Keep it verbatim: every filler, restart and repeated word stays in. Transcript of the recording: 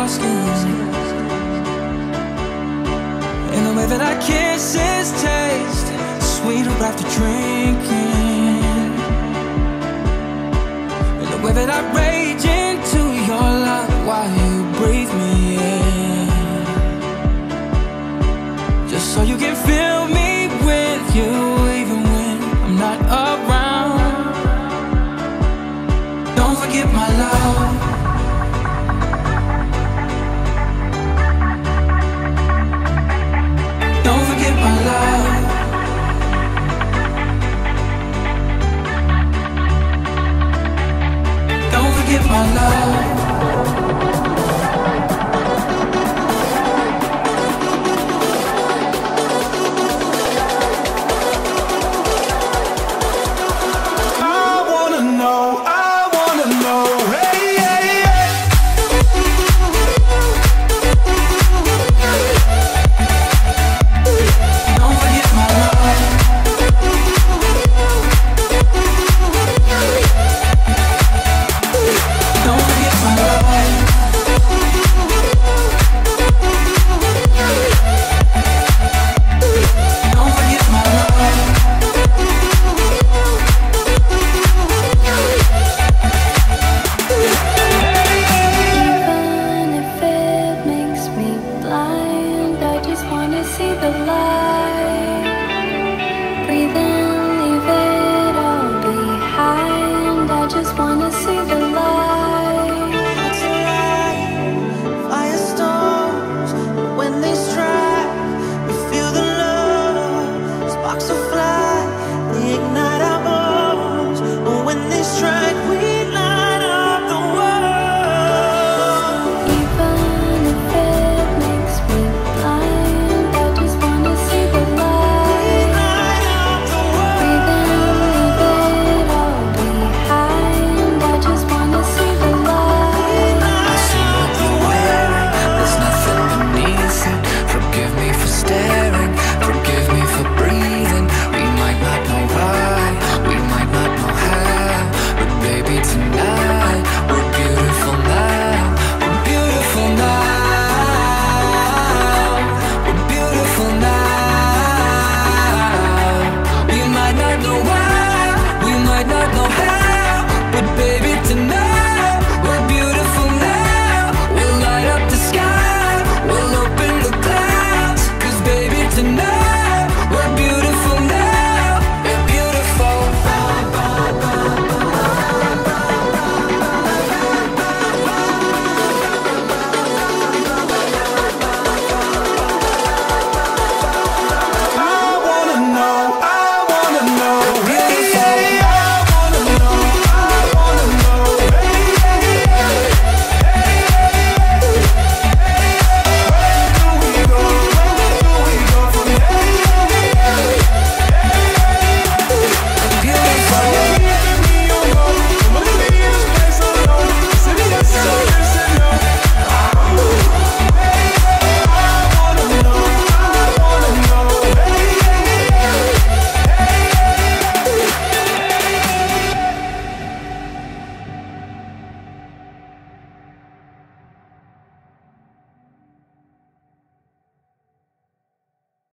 skin. And the way that our kisses taste sweeter after drinking. And the way that I rage into your love while you breathe me in, just so you can feel me with you even when I'm not around. Don't forget my love.